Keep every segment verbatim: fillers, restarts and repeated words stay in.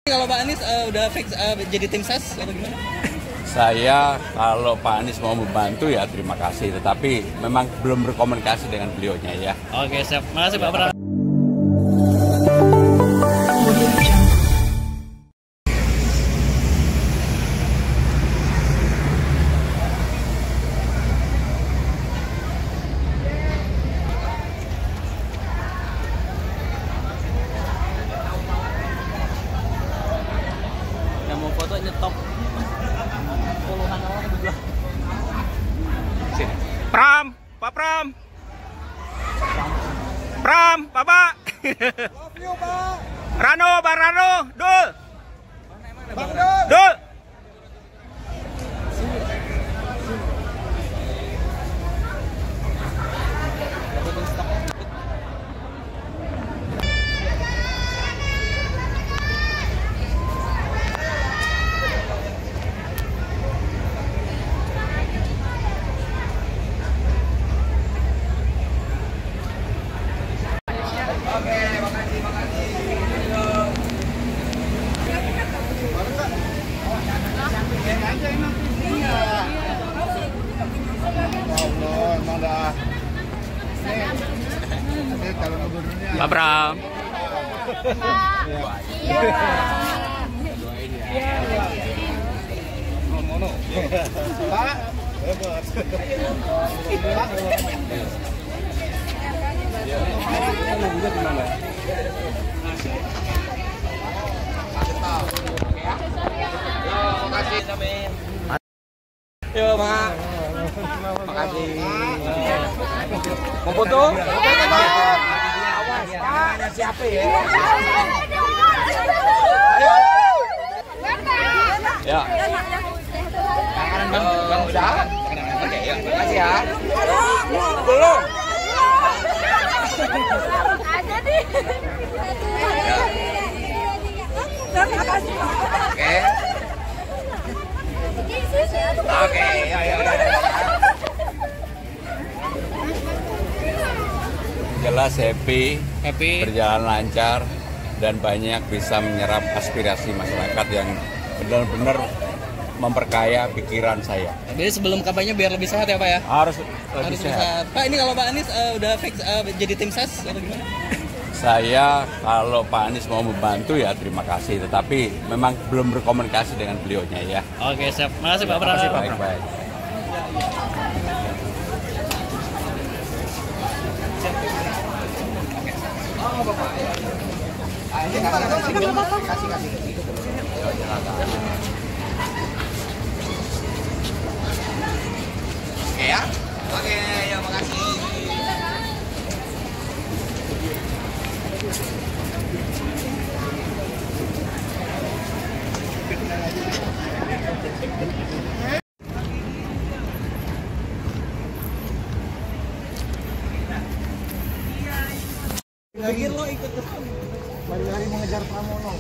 Kalau Pak Anies uh, udah fix uh, jadi tim ses atau gimana? Saya kalau Pak Anies mau membantu ya terima kasih, tetapi memang belum berkomunikasi dengan beliaunya ya. Oke, siap. Makasih Pak Pram. Yang mau foto nyetop puluhan orang di belakang. Sini. Pram, Pak Pram. Pram, Bapak. Love you, Pak. Rano, Bang Rano, Dul. Bang Dul. Dul. Pak Pram. Yo, Pak. Makasih. Mau foto? Namanya siapa ya? Ya. Bang, Bang udah? Oke, ya. Makasih ya. Belum. Ada nih. Oke. Oke, ya ya. Jelas happy, Happy. berjalan lancar, dan banyak bisa menyerap aspirasi masyarakat yang benar-benar memperkaya pikiran saya. Jadi sebelum kampanye biar lebih sehat ya Pak ya? Harus lebih Harus sehat. bisa. Pak, ini kalau Pak Anies uh, udah fix uh, jadi tim ses atau gimana? Saya kalau Pak Anies mau membantu ya terima kasih, tetapi memang belum berkomunikasi dengan beliaunya ya. Oke, siap. Makasih Pak Pram. Baik-baik. Oke ya. Oke, ya makasih. Lagi lo ikut Lari-lari mengejar Pramono.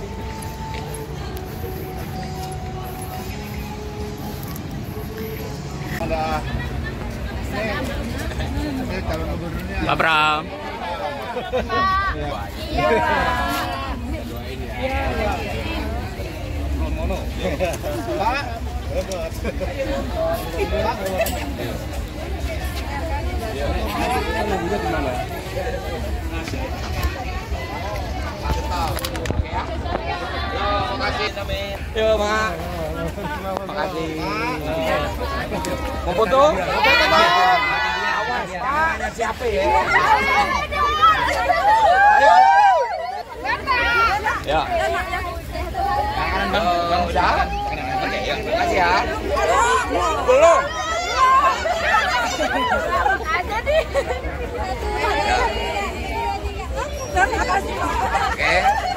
Ada ini calon gubernurnya. Pak Pram. Pramono. Pak. Yo, Pak. Makasih. Mau foto? Awas, namanya siapa ya? Ya. Bang, Bang udah? Oke, ya. Makasih ya. Belum. Ada nih. Oke.